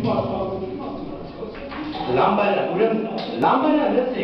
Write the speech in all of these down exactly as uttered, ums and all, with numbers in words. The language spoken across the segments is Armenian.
Lambada, urem, lambada lăsei.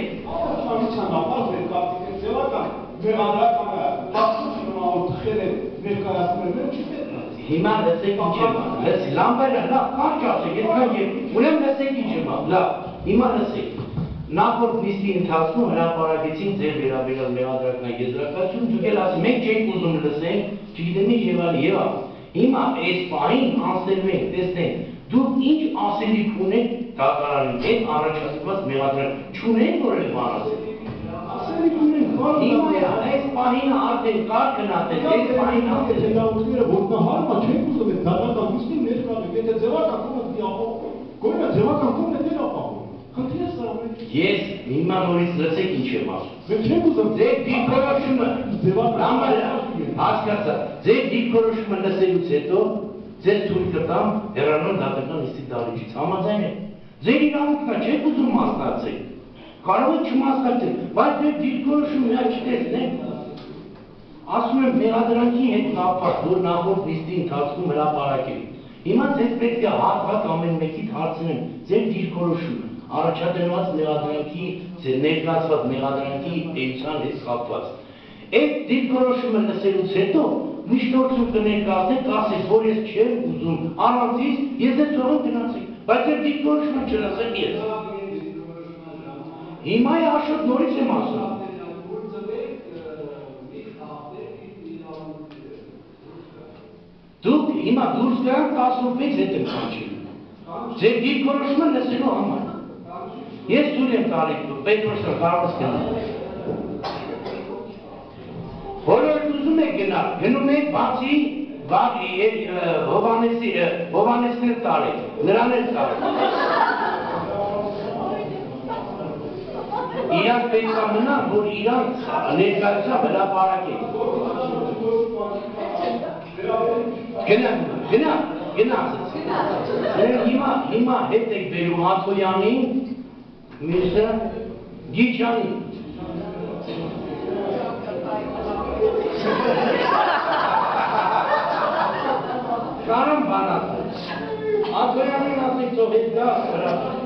Hima lăsei dicema, lăsei, lambada, la, karşıya geçmeye, urem lăsei dicema, la, hima lăsei. Նախորդ նիստի ընթացքում հրապարակեցին ձեր վերաբերյալ մեղադրական եզրակացություն, դուք էլ ասում եք չէիք ուզում լսենք, չգիտեմ ինչ եւ այլ եւ այլ։ Հիմա այս պահին անցնելու ենք, տեսնենք, դուք ինչ ասելիք ունեք դատարանին, այդ առաջացված մեղադրական չունեք որևէ բան ասել։ Ասելիք ունենք, հիմա այս պահին արդեն կար գնացել, այս պահին ասել լավները որտեղ հարմա չեն ուզում այդ դատական նիստին ներկայացնել, եթե ձևական կողմը դիապող, գոյնա ձևական կողմը դեր ապահով։ Ես հիմա նորից լսեք ինչ եմ ասում։ Մենք չենք ուզում ձեր դիրքորոշումը լամբալա հասկացա ձեր դիրքորոշումը լսելուց հետո ձեր թույլ կտամ հեռանալ դատական նիստի դահլիճից համաձայն եք ձեր իրավունքն է չեք ուզում մասնակցել կարող եք չմասնակցել բայց ձեր դիրքորոշումը միայն չտեսնեք ասում եմ մեղադրանքի հետ կապված որ նախորդ նիստի ընթացքում հրապարակել հիմա ձեզ պետք է հատված ամեն մեկից հարցնեմ ձեր դիրքորոշումը առաջադրված մեղադրանքի, ներկայացված մեղադրանքի էության հետ կապված։ Այդ դիրքորոշումը լսելուց հետո միջնորդություն կներկայացնեք, ասեք, որ ես չեմ ուզում առանցից, ես ձեզ թողեմ գնացեք, բայց այդ դիրքորոշումը չլսեմ ես։ Հիմա է աշոտ նորից եմ ասում։ Դուք հիմա դուրս գանք տասնվեց հետ եմ կանչել։ Ձեր դիրքորոշումը լսելու համար։ Ես թույլ եմ տալիս, Պետրոսը կարող ես գնալ։ Բոլորդ ուզում եք գնալ, գնում եք բացի Հովհաննեսներ տալիս, նրան էլ տալիս։ Իրանք պետք է մնան, որ իրանք ներկայացավ հրապարակեն։ Գնա, գնա, գնա ասեցի։ Հիմա հետ եք բերում Հաթոյանին, Միսը Գիչանի Կարամ բանացը Աթոյանին ասեք թող հետ գա